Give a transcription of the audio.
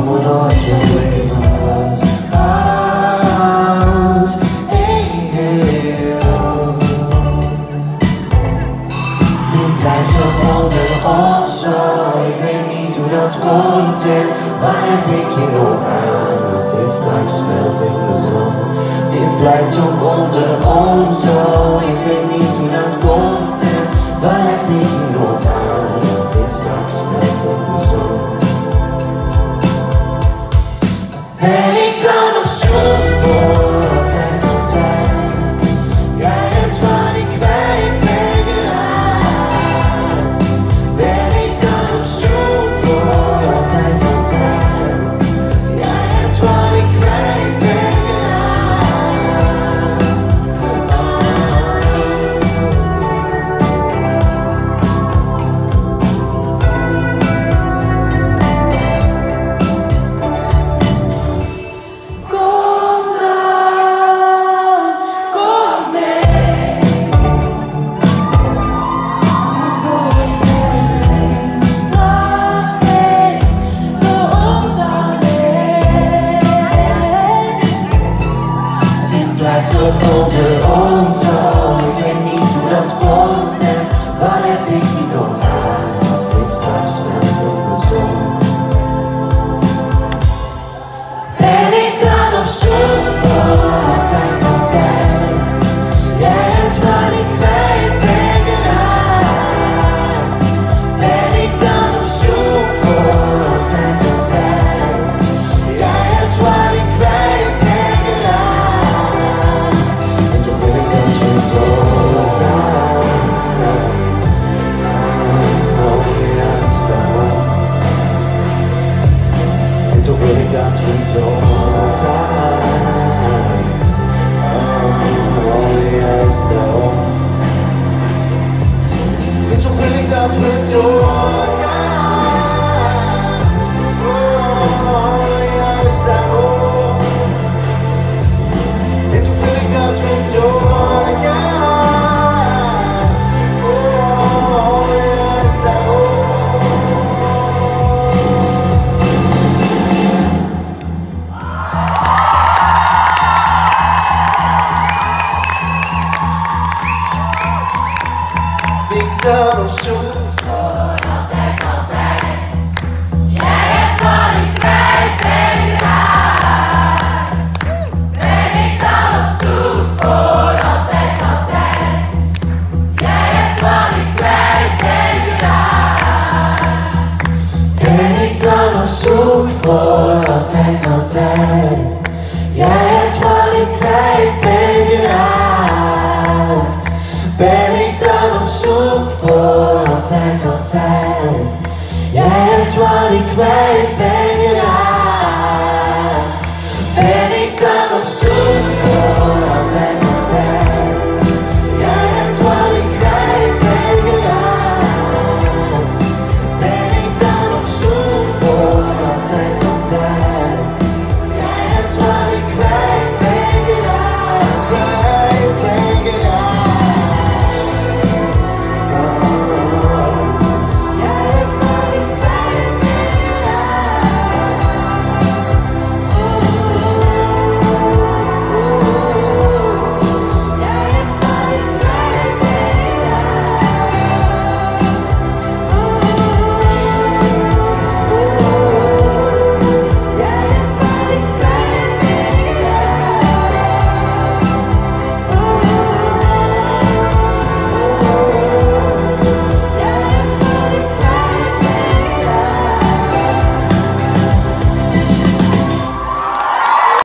komen nooit weer van huis. Huis, één geheel. Dit blijft toch onder ons zo. Ik weet niet hoe dat komt en waar heb ik je nog aan als dit straks smelt in de zon. Dit blijft toch onder ons zo. Ik weet niet hoe dat komt en waar heb ik je nog aan als dit straks smelt in de zon. Ben ik dan op zoek voor altijd, altijd? Jij hebt wat ik kwijt ben geraakt. Ben ik dan op zoek voor altijd, altijd? Jij hebt wat ik kwijt ben geraakt. Kom dan, kom mee. Sinds door sterren was breekt door ons alleen. Dit blijft toch onder ons zo. Ik weet niet hoe dat komt en waar heb ik je nog aan als dit straks smelt in de zon. Ben ik dan op zoek voor altijd, altijd? Jij hebt wat ik kwijt ben geraakt. Ben ik dan op zoek voor altijd, altijd? Jij hebt wat ik kwijt ben geraakt. En toch wil ik dat we doorgaan. Oh ja, staan. En toch wil ik dat we doorgaan. Oh ja, staan. En toch wil ik dat we doorgaan. Oh ja, staan. En toch wil ik dat we doorgaan. Oh ja, staan. Ik dan op zoek Voor altijd, altijd. Jij hebt wat ik kwijt ben geraakt. Ben ik dan op zoek voor altijd, altijd. Jij hebt wat ik kwijt ben geraakt. ben ik dan op zoek voor altijd, altijd.